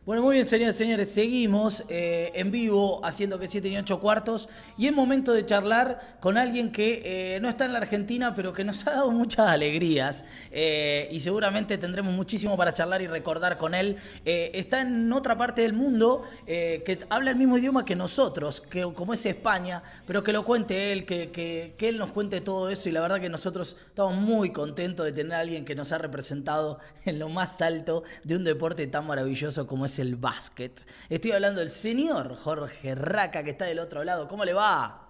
Bueno, muy bien, señores y señores, seguimos en vivo haciendo que 7 y 8 cuartos y es momento de charlar con alguien que no está en la Argentina, pero que nos ha dado muchas alegrías y seguramente tendremos muchísimo para charlar y recordar con él. Está en otra parte del mundo que habla el mismo idioma que nosotros, que como es España, pero que lo cuente él, que él nos cuente todo eso y la verdad que nosotros estamos muy contentos de tener a alguien que nos ha representado en lo más alto de un deporte tan maravilloso como es el básquet. Estoy hablando del señor Jorge Raca, que está del otro lado. ¿Cómo le va?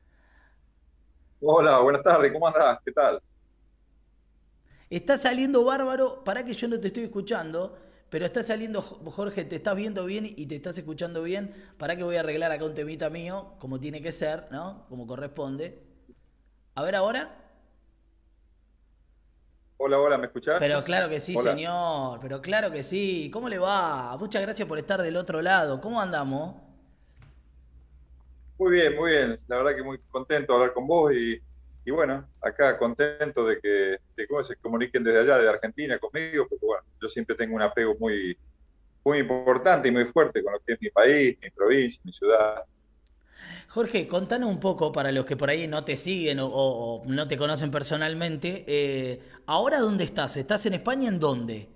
Hola, buenas tardes, ¿cómo andás? ¿Qué tal? Está saliendo bárbaro. Para que yo no te estoy escuchando, pero está saliendo, Jorge, te estás viendo bien y te estás escuchando bien. Para que voy a arreglar acá un temita mío, como tiene que ser, ¿no? Como corresponde. A ver ahora. Hola, hola, ¿me escuchás? Pero claro que sí, Hola. señor. Pero claro que sí. ¿Cómo le va? Muchas gracias por estar del otro lado. ¿Cómo andamos? Muy bien, muy bien. La verdad que muy contento de hablar con vos y bueno, acá contento de cómo se comuniquen desde allá, de Argentina, conmigo, porque bueno, yo siempre tengo un apego muy importante y muy fuerte con lo que es mi país, mi provincia, mi ciudad. Jorge, contanos un poco para los que por ahí no te siguen o no te conocen personalmente. ¿Ahora dónde estás? ¿Estás en España? ¿En dónde?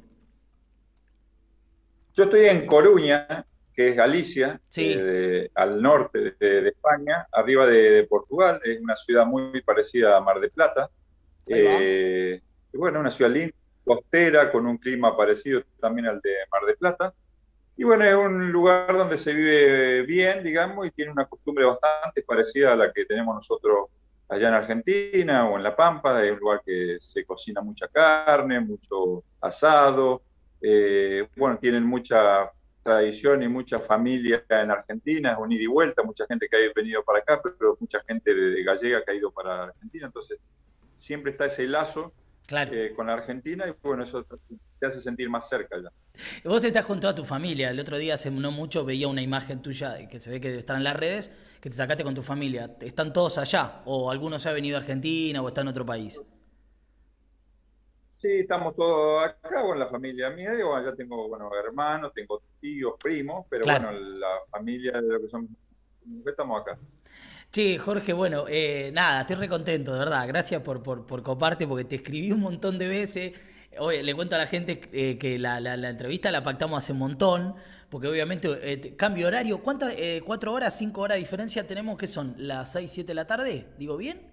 Yo estoy en Coruña, que es Galicia, Sí, al norte de España, arriba de Portugal. Es una ciudad muy parecida a Mar del Plata. ahí va. Y bueno, una ciudad linda, costera, con un clima parecido también al de Mar del Plata. Y bueno, es un lugar donde se vive bien, digamos, y tiene una costumbre bastante parecida a la que tenemos nosotros allá en Argentina o en La Pampa. Es un lugar que se cocina mucha carne, mucho asado. Bueno, tienen mucha tradición y mucha familia en Argentina, es un ida y vuelta, mucha gente que ha venido para acá, pero mucha gente de gallega que ha ido para Argentina. Entonces, siempre está ese lazo Claro. con la Argentina y bueno, eso te hace sentir más cerca ya. Vos estás con toda tu familia. El otro día, hace no mucho, veía una imagen tuya que se ve que está en las redes, que te sacaste con tu familia. ¿Están todos allá? ¿O algunos se ha venido a Argentina o está en otro país? Sí, estamos todos acá, bueno, la familia mía, digo, ya tengo, bueno, hermanos, tengo tíos, primos, pero Claro. bueno, la familia de lo que son, estamos acá. Che, Jorge, bueno, nada, estoy re contento, de verdad. Gracias por coparte, porque te escribí un montón de veces. Oye, le cuento a la gente que la entrevista la pactamos hace un montón, porque obviamente cambio horario. ¿Cuántas? ¿4 horas, 5 horas de diferencia tenemos? ¿Qué son? ¿Las 6, 7 de la tarde? ¿Digo bien?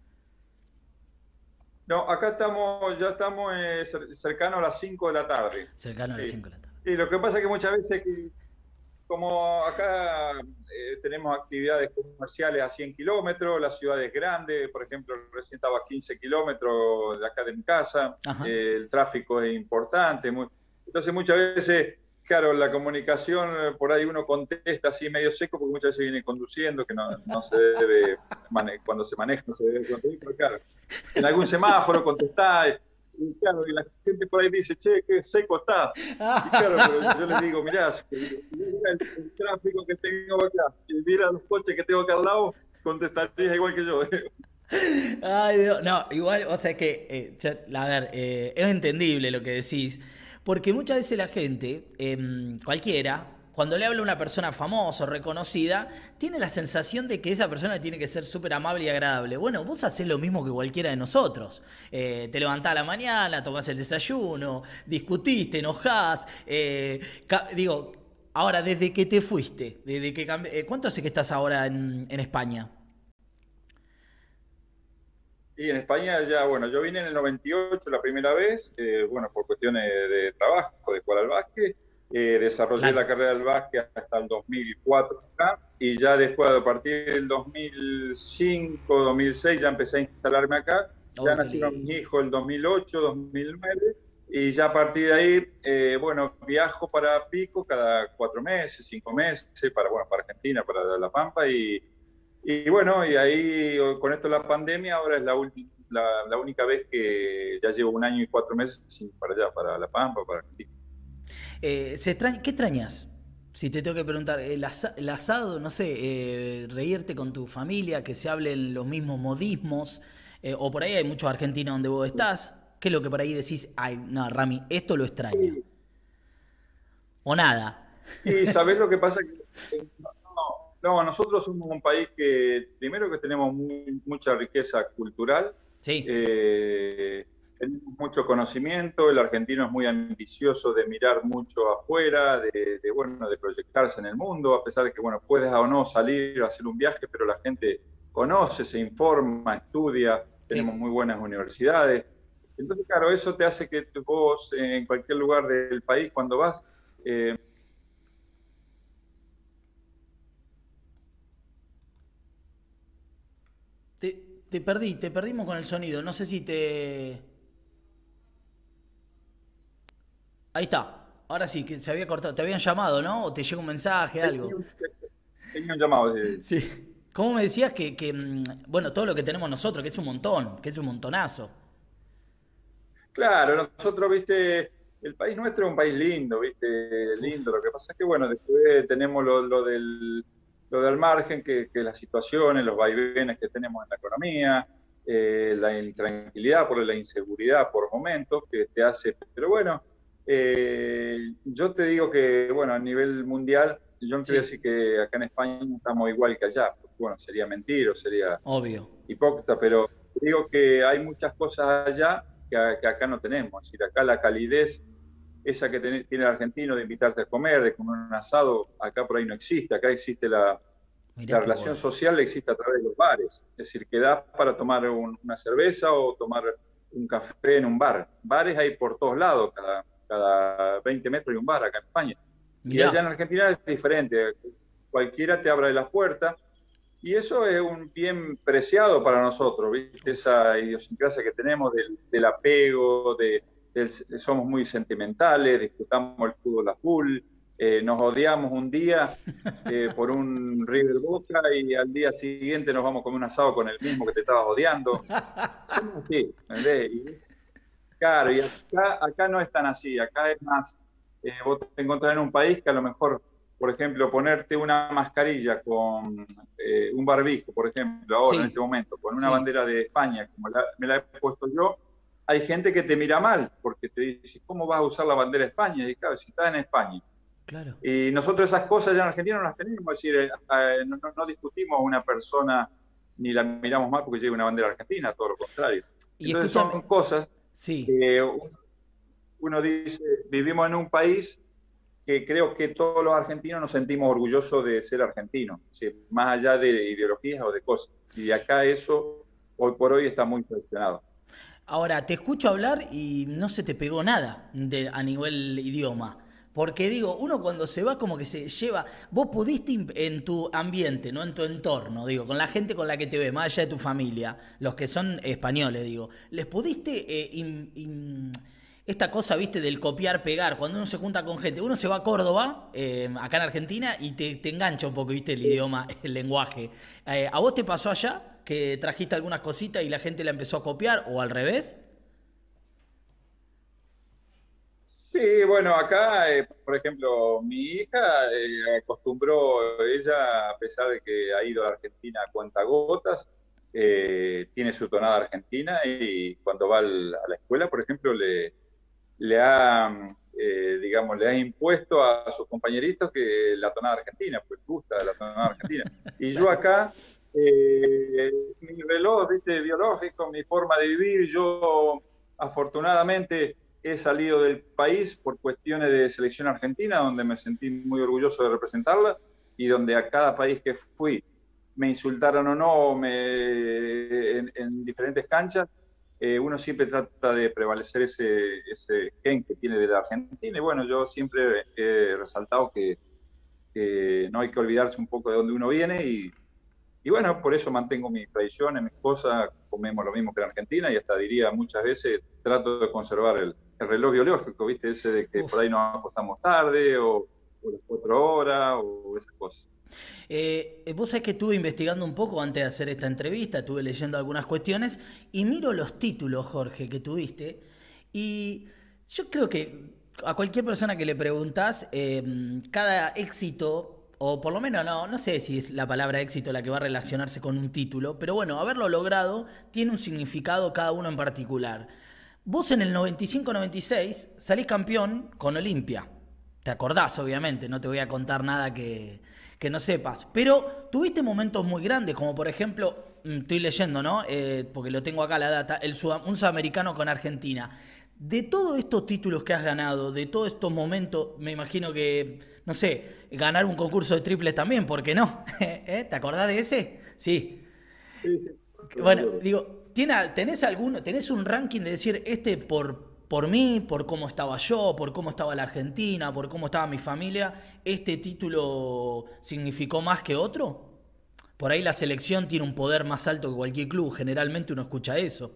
No, acá estamos, ya estamos cercanos a las 5 de la tarde. Cercano a las Sí. 5 de la tarde. Y lo que pasa es que muchas veces, como acá tenemos actividades comerciales a 100 kilómetros, la ciudad es grande, por ejemplo, recién estaba a 15 kilómetros de acá de mi casa, Ajá. el tráfico es importante, entonces muchas veces, claro, la comunicación por ahí uno contesta así medio seco porque muchas veces viene conduciendo, que no se debe, cuando se maneja no se debe conducir, pero claro, en algún semáforo contestar, y claro, y la gente por ahí dice, che, qué seco está. Y claro, pero yo les digo, mirá, si mira el tráfico que tengo acá, y mira los coches que tengo acá al lado, contestarías igual que yo. Ay, Dios. No, igual, o sea que, a ver, es entendible lo que decís, porque muchas veces la gente, cualquiera, cuando le habla a una persona famosa o reconocida, tiene la sensación de que esa persona tiene que ser súper amable y agradable. Bueno, vos hacés lo mismo que cualquiera de nosotros. Te levantás a la mañana, tomás el desayuno, discutís, te enojás. Digo, ahora, desde que te fuiste, ¿cuánto hace que estás ahora en España? Y en España ya, bueno, yo vine en el 98 la primera vez, bueno, por cuestiones de trabajo, de jugar al básquet, desarrollé Claro. la carrera del básquet hasta el 2004 acá, y ya después, a partir del 2005, 2006, ya empecé a instalarme acá, ya Uy, qué nacieron mis lindo. hijos el 2008, 2009, y ya a partir de ahí, bueno, viajo para Pico cada 4 meses, 5 meses, bueno, para Argentina, para La Pampa, y bueno, y ahí con esto de la pandemia, ahora es la única vez que ya llevo 1 año y 4 meses sin para allá, para La Pampa, para Argentina. ¿Qué extrañas? Si te tengo que preguntar, el asado, no sé, reírte con tu familia, que se hablen los mismos modismos, o por ahí hay muchos argentinos donde vos estás, ¿qué es lo que por ahí decís, ay, no, Rami, esto lo extraño? Sí, O nada. Y sabés lo que pasa no, nosotros somos un país que, primero que tenemos mucha riqueza cultural, Sí, eh, tenemos mucho conocimiento, el argentino es muy ambicioso de mirar mucho afuera, bueno, de proyectarse en el mundo, a pesar de que, bueno, puedes o no salir a hacer un viaje, pero la gente conoce, se informa, estudia, tenemos sí. muy buenas universidades. Entonces, claro, eso te hace que vos en cualquier lugar del país, cuando vas, eh, Te perdimos con el sonido. No sé si te... Ahí está. Ahora sí, que se había cortado. Te habían llamado, ¿no? O te llega un mensaje, algo. tenía un llamado. Sí. ¿Cómo me decías bueno, todo lo que tenemos nosotros, que es un montón, que es un montonazo? Claro, nosotros, viste, el país nuestro es un país lindo, viste, Uf, lindo. Lo que pasa es que, bueno, después tenemos lo del margen, que las situaciones, los vaivenes que tenemos en la economía, la intranquilidad por la inseguridad por momentos que te hace, pero bueno, yo te digo que, bueno, a nivel mundial, yo no te voy a sí, decir que acá en España estamos igual que allá, porque, bueno, sería mentir o sería obvio. hipócrita, pero digo que hay muchas cosas allá que acá no tenemos. Es decir, acá la calidez, esa que tiene el argentino de invitarte a comer, de comer un asado, acá por ahí no existe. Acá existe Mirá la qué relación bueno. social, existe a través de los bares. Es decir, que da para tomar una cerveza o tomar un café en un bar. Bares hay por todos lados, cada 20 metros hay un bar acá en España. Y Mirá. allá en Argentina es diferente. Cualquiera te abre las puertas y eso es un bien preciado para nosotros, ¿viste? Esa idiosincrasia que tenemos del apego, somos muy sentimentales, disfrutamos el fútbol a full, nos odiamos un día por un River Boca y al día siguiente nos vamos a comer un asado con el mismo que te estabas odiando. Somos así, ¿entendés? Claro, y acá no es tan así, acá es más, vos te encontrás en un país que a lo mejor, por ejemplo, ponerte una mascarilla con un barbijo, por ejemplo, ahora en este Sí, momento, con una sí, bandera de España, como me la he puesto yo, hay gente que te mira mal, porque te dice, ¿cómo vas a usar la bandera de España? Y claro, si estás en España. claro. Y nosotros esas cosas ya en Argentina no las tenemos, es decir, no discutimos a una persona ni la miramos mal porque lleva una bandera argentina, todo lo contrario. Y Entonces escúchame, son cosas sí, que uno dice, vivimos en un país que creo que todos los argentinos nos sentimos orgullosos de ser argentinos, ¿sí? Más allá de ideologías o de cosas. Y acá eso, hoy por hoy, está muy cuestionado. ahora te escucho hablar y no se te pegó nada a nivel idioma. Porque digo, uno cuando se va como que se lleva, vos pudiste en tu ambiente, no en tu entorno, digo, con la gente con la que te ves, más allá de tu familia, los que son españoles, digo, les pudiste esta cosa, viste, del copiar, pegar, cuando uno se junta con gente, uno se va a Córdoba, acá en Argentina, y te engancha un poco, viste, el idioma, el lenguaje. ¿A vos te pasó allá que trajiste algunas cositas y la gente la empezó a copiar o al revés? Sí, bueno, acá, por ejemplo, mi hija acostumbró, ella, a pesar de que ha ido a Argentina a cuentagotas, tiene su tonada argentina y cuando va a la escuela, por ejemplo, le ha, digamos, le ha impuesto a sus compañeritos que la tonada argentina, pues gusta la tonada argentina. Y yo acá, mi reloj, viste, biológico, mi forma de vivir, yo afortunadamente he salido del país por cuestiones de selección argentina, donde me sentí muy orgulloso de representarla y donde a cada país que fui, me insultaron o no en diferentes canchas, uno siempre trata de prevalecer ese gen que tiene de la Argentina. Y bueno, yo siempre he resaltado que no hay que olvidarse un poco de dónde uno viene y bueno, por eso mantengo mis tradiciones, mis cosas, comemos lo mismo que en Argentina y hasta diría muchas veces trato de conservar el reloj biológico, ¿viste? Ese de que por Uf. ahí nos acostamos tarde o las 4 horas o esas cosas. Vos sabés que estuve investigando un poco antes de hacer esta entrevista, estuve leyendo algunas cuestiones y miro los títulos, Jorge, que tuviste. Y yo creo que a cualquier persona que le preguntás, cada éxito, o por lo menos no sé si es la palabra éxito la que va a relacionarse con un título, pero bueno, haberlo logrado tiene un significado cada uno en particular. Vos en el 95-96 salís campeón con Olimpia. Te acordás, obviamente, no te voy a contar nada que no sepas. Pero tuviste momentos muy grandes, como por ejemplo, estoy leyendo, ¿no? Porque lo tengo acá la data, un sudamericano con Argentina. De todos estos títulos que has ganado, de todos estos momentos, me imagino que, no sé, ganar un concurso de triples también, ¿por qué no? ¿Te acordás de ese? Sí. Sí, sí, lo Bueno, recuerdo. digo, ¿tenés un ranking de decir este por mí, por cómo estaba yo, por cómo estaba la Argentina, por cómo estaba mi familia, este título significó más que otro? Por ahí la selección tiene un poder más alto que cualquier club, generalmente uno escucha eso.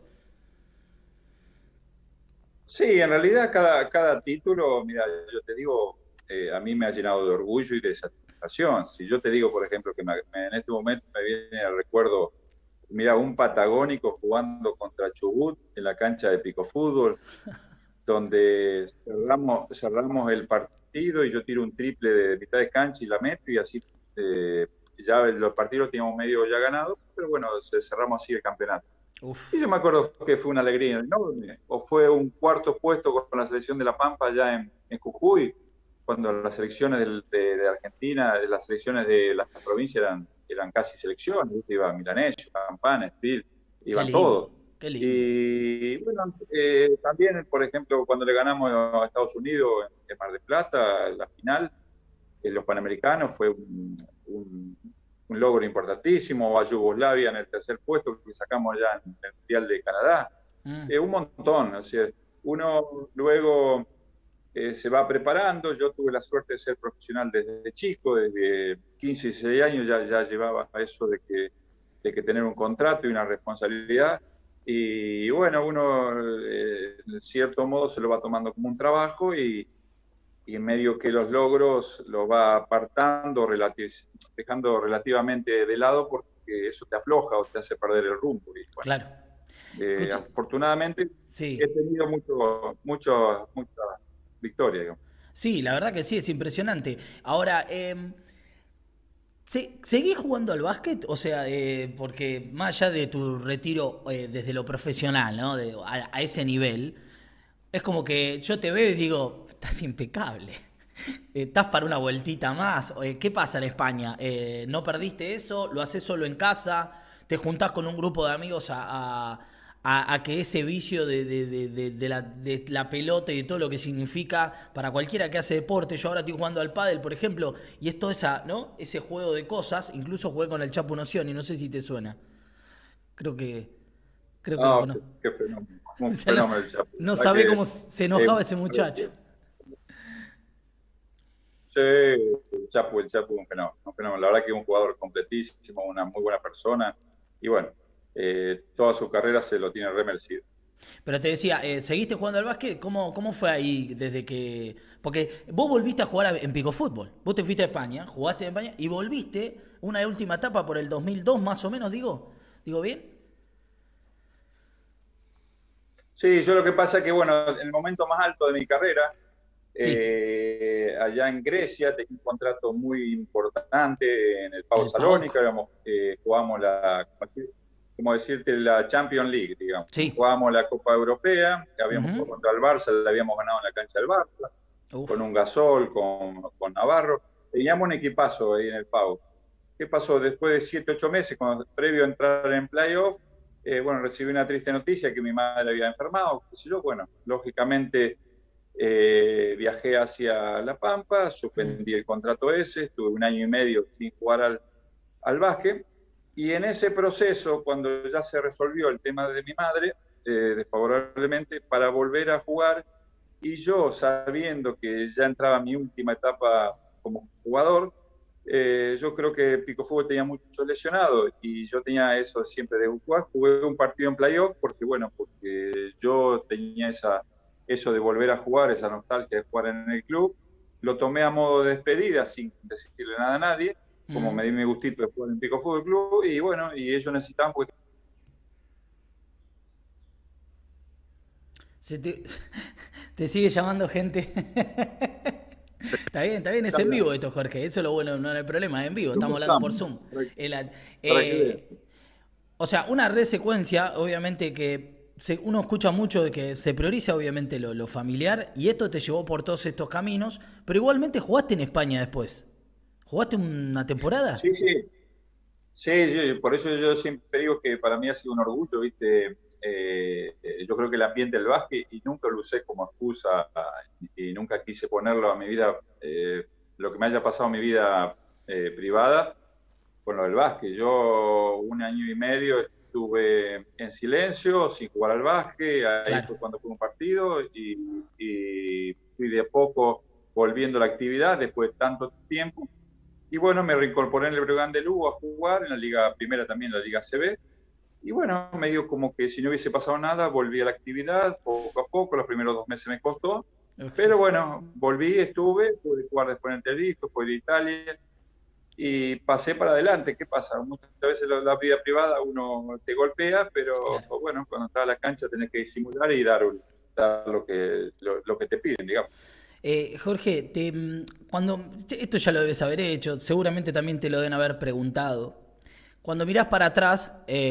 Sí, en realidad cada título, mira, yo te digo, a mí me ha llenado de orgullo y de satisfacción. Si yo te digo, por ejemplo, que en este momento me viene al recuerdo, mira, un patagónico jugando contra Chubut en la cancha de Pico Fútbol, donde cerramos el partido y yo tiro un triple de mitad de cancha y la meto y así ya los partidos teníamos medio ya ganado, pero bueno, cerramos así el campeonato. Y Uf, yo me acuerdo que fue una alegría enorme, o fue un cuarto puesto con la selección de La Pampa allá en Jujuy, cuando las selecciones de Argentina, las selecciones de las provincias eran casi selecciones, ¿viste? Iba Milanés, Campana, Spil, qué iban lindo, todos. qué lindo. Y bueno, también, por ejemplo, cuando le ganamos a Estados Unidos en Mar del Plata, la final, en los Panamericanos fue un logro importantísimo, a Yugoslavia en el tercer puesto que sacamos ya en el Mundial de Canadá. Mm, Un montón, o sea, uno luego se va preparando, yo tuve la suerte de ser profesional desde chico, desde 15 y 16 años ya llevaba eso de que tener un contrato y una responsabilidad, y bueno, uno en cierto modo se lo va tomando como un trabajo y en medio que los logros los va apartando, dejando relativamente de lado porque eso te afloja o te hace perder el rumbo. Y bueno, claro. Escucha, afortunadamente he sí. tenido mucha victoria, digamos. Sí, la verdad que sí, es impresionante. Ahora, ¿seguís jugando al básquet? O sea, porque más allá de tu retiro desde lo profesional, ¿no? A ese nivel, es como que yo te veo y digo, estás impecable. Estás para una vueltita más. ¿Qué pasa en España? ¿No perdiste eso? ¿Lo haces solo en casa? ¿Te juntás con un grupo de amigos a que ese vicio de la pelota y de todo lo que significa para cualquiera que hace deporte? Yo ahora estoy jugando al pádel, por ejemplo, y es todo ¿no? Ese juego de cosas. Incluso jugué con el Chapo Noción y no sé si te suena. Creo que, creo que lo No, conozco. qué fenómeno, O un sea, no, fenómeno el Chapo. no La verdad sabe que, cómo se eh, enojaba ese muchacho. sí, el Chapo es un fenómeno, un fenómeno. La verdad que es un jugador completísimo, una muy buena persona, y bueno, toda su carrera se lo tiene remerecido. Pero te decía, ¿seguiste jugando al básquet? ¿Cómo fue ahí desde que...? Porque vos volviste a jugar en Pico Fútbol. Vos te fuiste a España, jugaste en España y volviste una última etapa por el 2002 más o menos, digo. ¿Digo bien? Sí, yo lo que pasa es que, bueno, en el momento más alto de mi carrera, Sí. allá en Grecia, tenía un contrato muy importante en el Pau El PAOK. Salónica, digamos, jugamos como decirte, la Champions League, digamos. Sí. Jugábamos la Copa Europea, que habíamos Ujú. jugado contra el Barça, la habíamos ganado en la cancha del Barça, con Uf. un Gasol, con Navarro. Teníamos un equipazo ahí en el Pau. ¿Qué pasó? Después de 7, 8 meses, previo a entrar en playoff, bueno, recibí una triste noticia que mi madre había enfermado, qué sé yo. Bueno, lógicamente viajé hacia La Pampa, Mm. suspendí el contrato ese, estuve un año y medio sin jugar al básquet, y en ese proceso, cuando ya se resolvió el tema de mi madre, desfavorablemente, para volver a jugar, y yo sabiendo que ya entraba mi última etapa como jugador, yo creo que Pico Fútbol tenía muchos lesionados y yo tenía eso siempre de jugar. Jugué un partido en playoff porque, bueno, porque yo tenía eso de volver a jugar, esa nostalgia de jugar en el club. Lo tomé a modo de despedida sin decirle nada a nadie, como Mm. me di mi gustito de jugar en Pico Fútbol Club, y bueno, y ellos necesitaban, pues. Se te, te sigue llamando gente. Está bien, es en vivo esto, Jorge. Eso es lo bueno, no hay problema, es en vivo. Estamos ¿Cómo hablando por estamos? Zoom. El- Para que vean. eh, o sea, una red secuencia, obviamente que uno escucha mucho de que se prioriza obviamente lo familiar y esto te llevó por todos estos caminos, pero igualmente jugaste en España después. ¿Jugaste una temporada? Sí, sí, sí, por eso yo siempre digo que para mí ha sido un orgullo, ¿viste? Yo creo que el ambiente del básquet, y nunca lo usé como excusa y nunca quise ponerlo a mi vida, lo que me haya pasado en mi vida privada, con lo del básquet. Yo 1 año y medio estuve en silencio, sin jugar al básquet, ahí Claro. fue cuando fue un partido y fui de a poco volviendo a la actividad después de tanto tiempo. Y bueno, me reincorporé en el Breogán de Lugo a jugar, en la Liga Primera también, en la Liga CB. Y bueno, medio como que si no hubiese pasado nada, volví a la actividad poco a poco, los primeros 2 meses me costó. Pero bueno, volví, estuve, pude jugar después en el Tenerife, después de Italia, y pasé para adelante. ¿Qué pasa? Muchas veces la vida privada uno te golpea, pero Claro. bueno, cuando estás a la cancha tenés que disimular y dar lo que te piden, digamos. Jorge, cuando esto ya lo debes haber hecho, seguramente también te lo deben haber preguntado. Cuando mirás para atrás,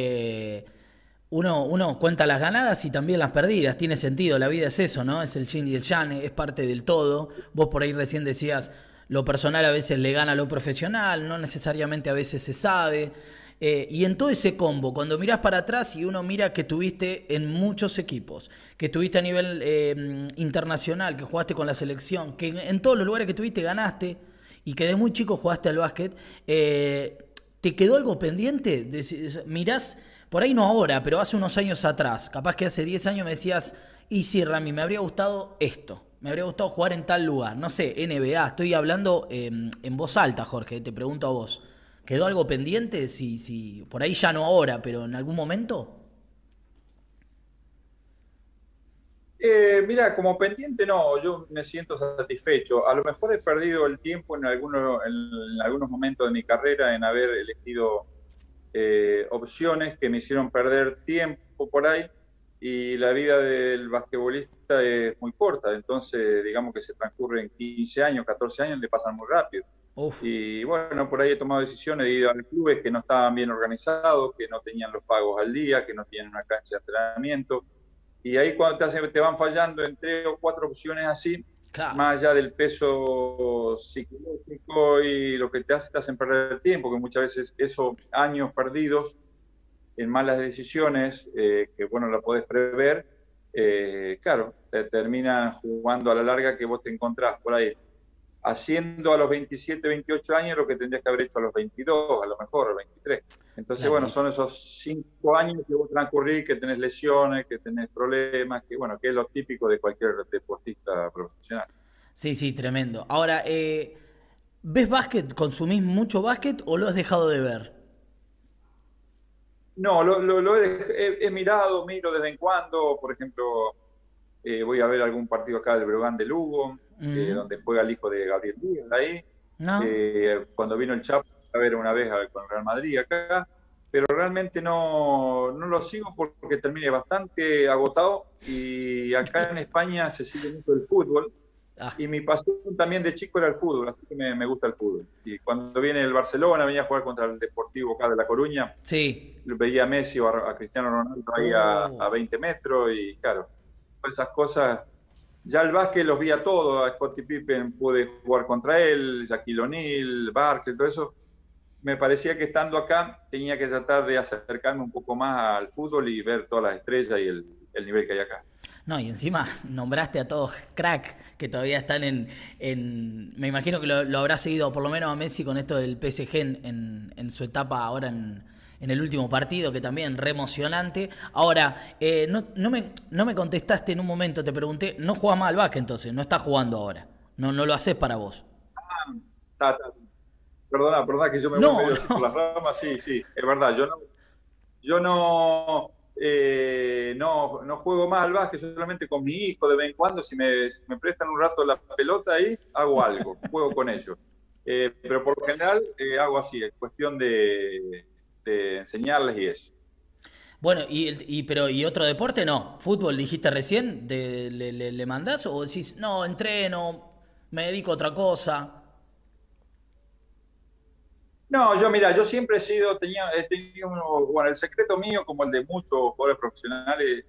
uno cuenta las ganadas y también las perdidas. Tiene sentido, la vida es eso, ¿no? Es el yin y el yang, es parte del todo. Vos por ahí recién decías, lo personal a veces le gana a lo profesional, no necesariamente a veces se sabe. Y en todo ese combo, cuando mirás para atrás y uno mira que tuviste en muchos equipos, que estuviste a nivel internacional, que jugaste con la selección, que en todos los lugares que tuviste ganaste y que de muy chico jugaste al básquet, ¿te quedó algo pendiente? Mirás, por ahí no ahora, pero hace unos años atrás, capaz que hace 10 años me decías, y sí, Rami, me habría gustado esto, me habría gustado jugar en tal lugar, no sé, NBA, estoy hablando en voz alta, Jorge, te pregunto a vos. ¿Quedó algo pendiente? Si, por ahí ya no ahora, pero en algún momento. Mira, como pendiente no, yo me siento satisfecho. A lo mejor he perdido el tiempo en algunos momentos de mi carrera en haber elegido opciones que me hicieron perder tiempo por ahí, y la vida del basquetbolista es muy corta, entonces digamos que se transcurren 15 años, 14 años, le pasan muy rápido. Uf, Y bueno, por ahí he tomado decisiones de ir a clubes que no estaban bien organizados, que no tenían los pagos al día, que no tienen una cancha de entrenamiento. Y ahí cuando te van fallando en 3 o 4 opciones así, claro. más allá del peso psicológico y lo que te hacen perder tiempo, que muchas veces esos años perdidos en malas decisiones, que bueno, la podés prever, claro, te terminan jugando a la larga, que vos te encontrás por ahí haciendo a los 27, 28 años lo que tendrías que haber hecho a los 22, a lo mejor, a los 23. Entonces, Claro, bueno, son esos 5 años que vos transcurrís, que tenés lesiones, que tenés problemas, que bueno, que es lo típico de cualquier deportista profesional. sí, sí, tremendo. Ahora, ¿ves básquet? ¿Consumís mucho básquet o lo has dejado de ver? No, he mirado, miro de vez en cuando, por ejemplo, voy a ver algún partido acá del Breogán de Lugo, Mm, donde juega el hijo de Gabriel Díaz ahí. ¿no? Cuando vino el Chapo a ver una vez con el Real Madrid acá, pero realmente no lo sigo porque terminé bastante agotado, y acá en España se sigue mucho el fútbol, Ah, y mi pasión también de chico era el fútbol, así que me gusta el fútbol. Y cuando viene el Barcelona, venía a jugar contra el Deportivo acá de La Coruña, sí. veía a Messi o a Cristiano Ronaldo ahí a Oh. 20 metros, y claro, esas cosas. Ya el básquet los vi a todos, a Scottie Pippen pude jugar contra él, Shaquille O'Neal, Barkley, todo eso. Me parecía que estando acá tenía que tratar de acercarme un poco más al fútbol y ver todas las estrellas y el nivel que hay acá. No, y encima nombraste a todos crack que todavía están me imagino que lo habrás seguido por lo menos a Messi con esto del PSG en su etapa ahora en el último partido, que también re emocionante. Ahora, no me contestaste en un momento, te pregunté, no jugás más al básquet entonces, no estás jugando ahora, no lo haces para vos. Perdona que yo me voy No, medio así por no. las ramas, sí, sí, es verdad, yo no juego más al básquet, solamente con mi hijo de vez en cuando, si me prestan un rato la pelota ahí, hago algo, juego con ellos. Pero por lo general hago así, es cuestión de enseñarles y eso. Bueno, pero otro deporte no. Fútbol dijiste recién, ¿le mandás o decís, no, entreno, me dedico a otra cosa? No, yo mira, yo siempre he tenido bueno, el secreto mío, como el de muchos jugadores profesionales,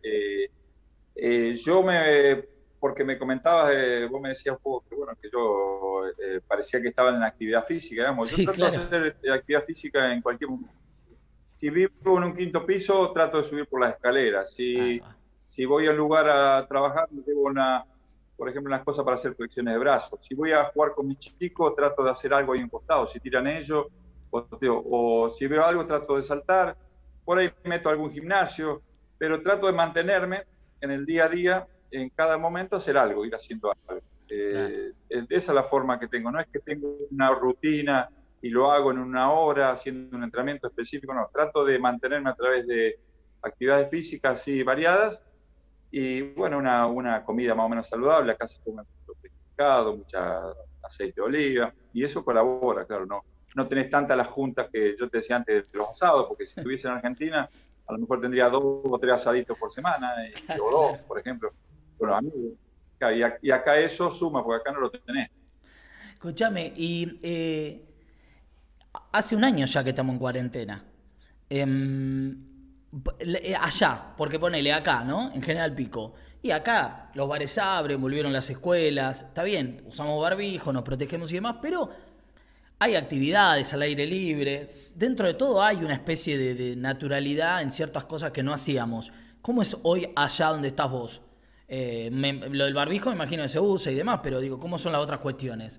porque me comentabas, vos me decías un poco que, bueno, que yo parecía que estaba en la actividad física, digamos. Yo Sí, trato de claro. hacer actividad física en cualquier momento. Si vivo en un quinto piso, trato de subir por las escaleras. Ahí Si, va. si voy a un lugar a trabajar, me llevo por ejemplo, unas cosas para hacer flexiones de brazos. Si voy a jugar con mis chicos, trato de hacer algo ahí en un costado. Si tiran ellos, o si veo algo, trato de saltar. Por ahí meto algún gimnasio, pero trato de mantenerme en el día a día, en cada momento hacer algo, ir haciendo algo. Claro. Esa es la forma que tengo. No es que tengo una rutina y lo hago en una hora haciendo un entrenamiento específico, no. Trato de mantenerme a través de actividades físicas así variadas y, bueno, una comida más o menos saludable. Acá se come mucho pescado, mucha aceite de oliva y eso colabora, claro, no. No tenés tantas las juntas que yo te decía antes de los asados, porque si estuviese en Argentina, a lo mejor tendría 2 o 3 asaditos por semana, o dos, Claro. por ejemplo, con los amigos. Y acá eso suma, porque acá no lo tenés. Escúchame, y hace un año ya que estamos en cuarentena. Em, allá, porque ponele acá, ¿no? En General Pico. Y acá los bares abren, volvieron las escuelas. Está bien, usamos barbijo, nos protegemos y demás, pero hay actividades al aire libre. Dentro de todo hay una especie de naturalidad en ciertas cosas que no hacíamos. ¿Cómo es hoy allá donde estás vos? Lo del barbijo me imagino que se usa y demás, pero digo, ¿cómo son las otras cuestiones?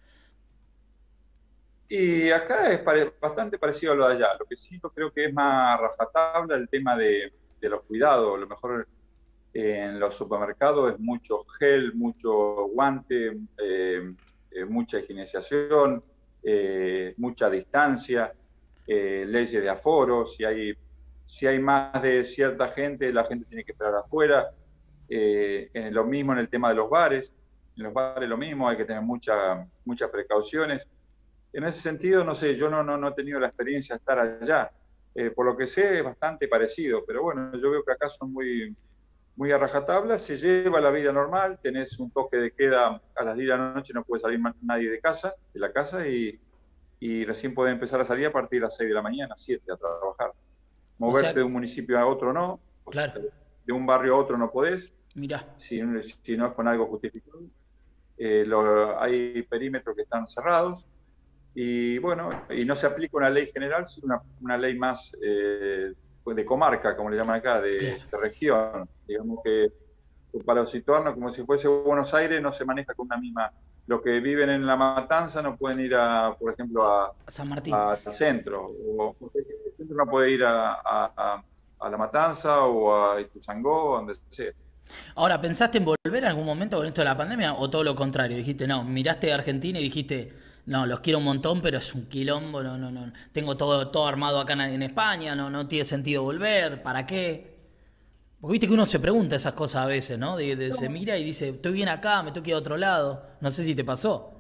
Y acá es bastante parecido a lo de allá. Lo que sí yo creo que es más rajatabla el tema de los cuidados. A lo mejor en los supermercados es mucho gel, mucho guante, mucha higienización, mucha distancia, leyes de aforo. Si hay más de cierta gente, la gente tiene que esperar afuera. Lo mismo en el tema de los bares. En los bares lo mismo, hay que tener muchas precauciones. En ese sentido, no sé, yo no he tenido la experiencia de estar allá. Por lo que sé, es bastante parecido, pero bueno, yo veo que acá son muy a rajatabla, se lleva la vida normal, tenés un toque de queda a las 10 de la noche, no puede salir nadie de la casa, y recién puede empezar a salir a partir de las 6 de la mañana, 7 a trabajar. O sea, Moverte de un municipio a otro no, o sea, claro, de un barrio a otro no podés, mirá. si no es con algo justificado. Hay perímetros que están cerrados, y bueno, y no se aplica una ley general, sino una ley más de comarca, como le llaman acá, Claro. de región. Digamos que para situarnos, como si fuese Buenos Aires, no se maneja con una misma. Los que viven en La Matanza no pueden ir, por ejemplo, San Martín. al centro, o el centro no puede ir a La Matanza o a Ituzaingó, donde sea. Ahora, ¿pensaste en volver en algún momento con esto de la pandemia o todo lo contrario? Dijiste, no, miraste a Argentina y dijiste, no, los quiero un montón, pero es un quilombo, no, no, no. Tengo todo armado acá en España, no, no tiene sentido volver, ¿para qué? Porque viste que uno se pregunta esas cosas a veces, ¿no? Se mira y dice, estoy bien acá, me tengo que ir a otro lado. No sé si te pasó.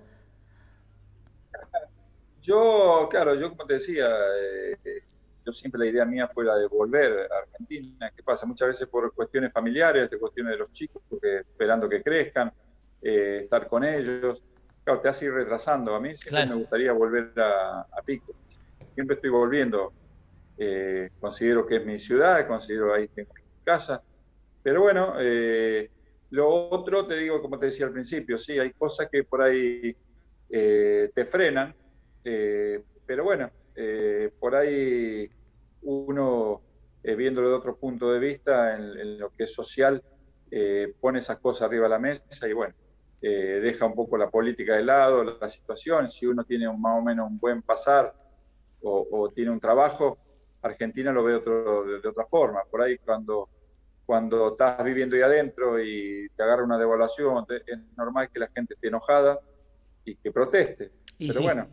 Claro, yo como te decía, yo siempre la idea mía fue la de volver a Argentina. ¿Qué pasa? Muchas veces por cuestiones familiares, de cuestiones de los chicos, esperando que crezcan, estar con ellos. Claro, te hace ir retrasando. A mí siempre me Claro. gustaría volver a Pico. Siempre estoy volviendo. Considero que es mi ciudad, considero ahí tengo mi casa. Pero bueno, lo otro, te digo, como te decía al principio, sí, hay cosas que por ahí te frenan, pero bueno, por ahí uno, viéndolo de otro punto de vista, en lo que es social, pone esas cosas arriba de la mesa y bueno, deja un poco la política de lado, la situación. Si uno tiene más o menos un buen pasar o tiene un trabajo, Argentina lo ve de otra forma. Por ahí cuando estás viviendo ahí adentro y te agarra una devaluación, es normal que la gente esté enojada y que proteste. Y Pero sí. bueno,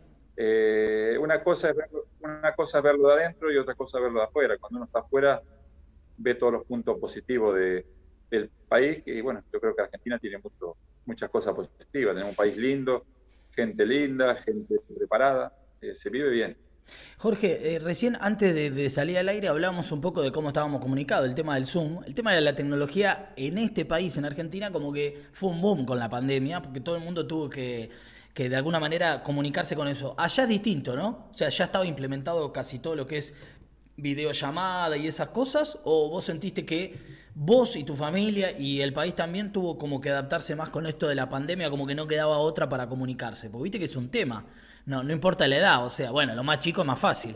una cosa es verlo de adentro y otra cosa es verlo de afuera. Cuando uno está afuera, ve todos los puntos positivos del país, y bueno, yo creo que Argentina tiene muchas cosas positivas. Tenemos un país lindo, gente preparada, se vive bien. Jorge, recién antes de salir al aire hablamos un poco de cómo estábamos comunicados, el tema del Zoom, el tema de la tecnología en este país, en Argentina, como que fue un boom con la pandemia, porque todo el mundo tuvo que que de alguna manera comunicarse con eso. Allá es distinto, ¿no? O sea, ya estaba implementado casi todo lo que es videollamada y esas cosas, o vos sentiste que vos y tu familia y el país también tuvo como que adaptarse más con esto de la pandemia, como que no quedaba otra para comunicarse, porque viste que es un tema, no, no importa la edad, o sea, bueno, lo más chico es más fácil.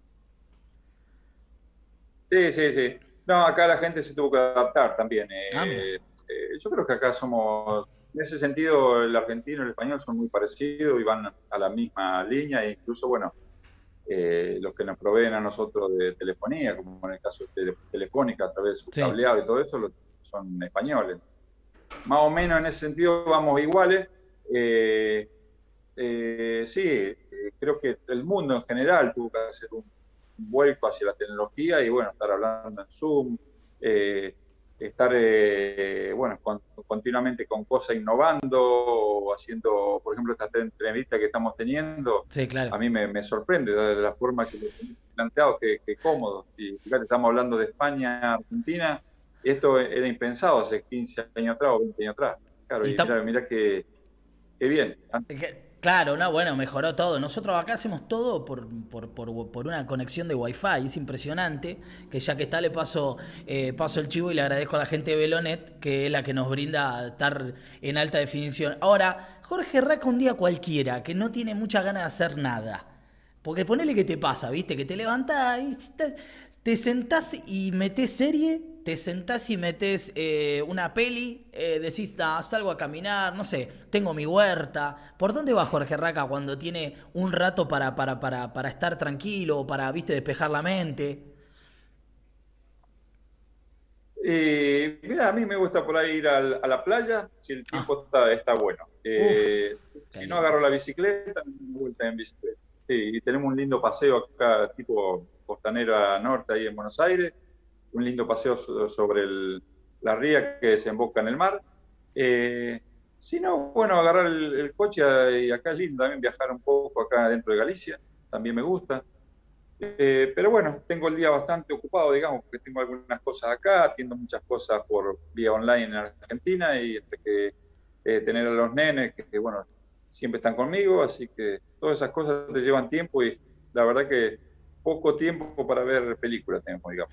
Sí, sí, sí. No, acá la gente se tuvo que adaptar también. Ah, mira. Yo creo que acá somos, en ese sentido, el argentino y el español son muy parecidos y van a la misma línea, e incluso, bueno, los que nos proveen a nosotros de telefonía, como en el caso de Telefónica, a través de su Sí. cableado y todo eso, son españoles. Más o menos en ese sentido vamos iguales. Eh, sí, creo que el mundo en general tuvo que hacer un vuelco hacia la tecnología y bueno, estar hablando en Zoom, eh, estar bueno, continuamente con cosas innovando o haciendo, por ejemplo, esta entrevista que estamos teniendo, Sí, claro. a mí me sorprende de la forma que lo tenés planteado, que cómodo. Y fíjate, estamos hablando de España, Argentina, y esto era impensado hace 15 años atrás o 20 años atrás. Claro, Y y mira, mira qué bien. claro, no, bueno, mejoró todo. Nosotros acá hacemos todo por una conexión de Wi-Fi. Es impresionante que ya que está le paso el chivo y le agradezco a la gente de Velonet, que es la que nos brinda estar en alta definición. Ahora, Jorge Raca un día cualquiera, que no tiene muchas ganas de hacer nada. Porque ponele que te pasa, ¿viste? Que te levantás y te sentás y metés serie, te sentás y metés una peli, decís, "Ah, salgo a caminar, no sé, tengo mi huerta". ¿Por dónde va Jorge Raca cuando tiene un rato para estar tranquilo, para, viste, despejar la mente? Y mira, a mí me gusta por ahí ir a la playa si el Ah, tiempo está bueno. uff, qué Si no, lindo. agarro la bicicleta, una vuelta en bicicleta. Sí, y tenemos un lindo paseo acá, tipo Costanera Norte, ahí en Buenos Aires. Un lindo paseo sobre la ría que desemboca en el mar. Eh, si no, bueno, agarrar el coche y acá es lindo también viajar un poco acá dentro de Galicia, también me gusta. Pero bueno, tengo el día bastante ocupado, digamos, porque tengo algunas cosas acá, atiendo muchas cosas por vía online en Argentina y entre que tener a los nenes que, bueno, siempre están conmigo, así que todas esas cosas te llevan tiempo y la verdad que poco tiempo para ver películas tenemos, digamos.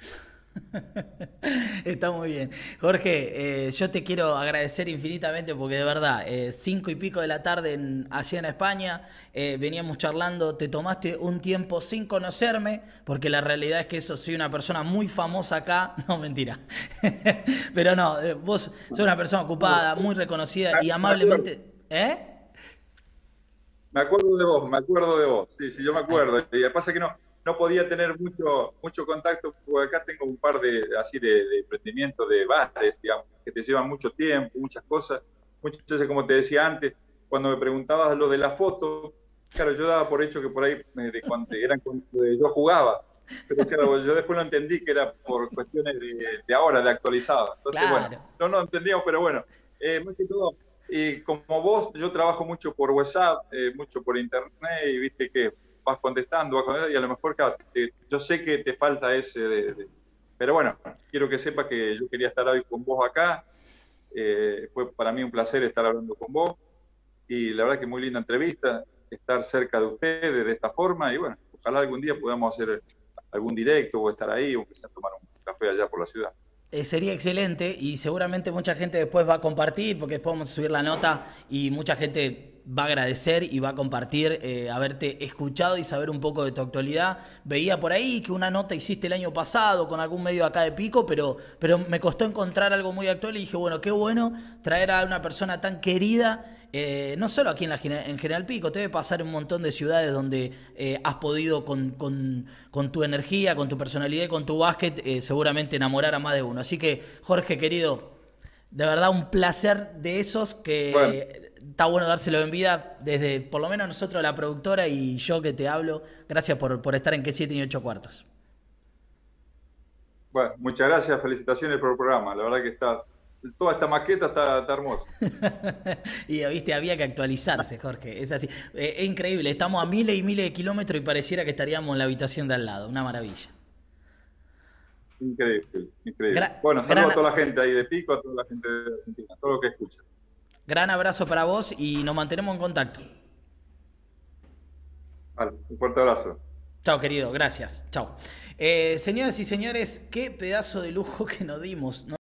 Está muy bien. Jorge, yo te quiero agradecer infinitamente porque de verdad, 5:00 de la tarde allá en España, veníamos charlando, te tomaste un tiempo sin conocerme, porque la realidad es que eso, soy una persona muy famosa acá, no mentira, pero no, vos sos una persona No, ocupada, muy reconocida y me acuerdo. amablemente, ¿eh? Me acuerdo de vos, me acuerdo de vos. Sí, sí, yo me acuerdo. Y lo que pasa es que no podía tener mucho contacto, porque acá tengo un par así de emprendimientos de bares, digamos, que te llevan mucho tiempo, muchas cosas. Muchas veces, como te decía antes, cuando me preguntabas lo de la foto, claro, yo daba por hecho que por ahí, cuando yo jugaba. Pero claro, yo después lo entendí que era por cuestiones de ahora, de actualizado. Entonces, bueno, Claro. no entendíamos, pero bueno, más que todo, y como vos, yo trabajo mucho por WhatsApp, mucho por internet, y viste que vas contestando, y a lo mejor, claro, yo sé que te falta ese pero bueno, quiero que sepa que yo quería estar hoy con vos acá. Fue para mí un placer estar hablando con vos, y la verdad que muy linda entrevista, estar cerca de ustedes de esta forma, y bueno, ojalá algún día podamos hacer algún directo o estar ahí, o que sea tomar un café allá por la ciudad. Sería excelente y seguramente mucha gente después va a compartir porque después vamos a subir la nota y mucha gente va a agradecer y va a compartir haberte escuchado y saber un poco de tu actualidad. Veía por ahí que una nota hiciste el año pasado con algún medio acá de Pico, pero me costó encontrar algo muy actual y dije, bueno, qué bueno traer a una persona tan querida. No solo aquí en General Pico, te debe pasar en un montón de ciudades donde has podido con tu energía, con tu personalidad y con tu básquet seguramente enamorar a más de uno. Así que, Jorge, querido, de verdad un placer de esos Bueno, que está bueno dárselo en vida desde, por lo menos nosotros, la productora y yo que te hablo. Gracias por estar en que 7 y 8 cuartos. bueno, muchas gracias, felicitaciones por el programa, la verdad que toda esta maqueta está hermosa. Y viste, había que actualizarse, Jorge. Es así. Es increíble. Estamos a miles y miles de kilómetros y pareciera que estaríamos en la habitación de al lado. Una maravilla. Increíble, increíble. Gra- Bueno, saludo gran, a toda la gente ahí de Pico, a toda la gente de Argentina, a todo lo que escucha. gran abrazo para vos y nos mantenemos en contacto. Vale, un fuerte abrazo. Chao, querido, gracias. Chao. Señoras y señores, qué pedazo de lujo que nos dimos, ¿no?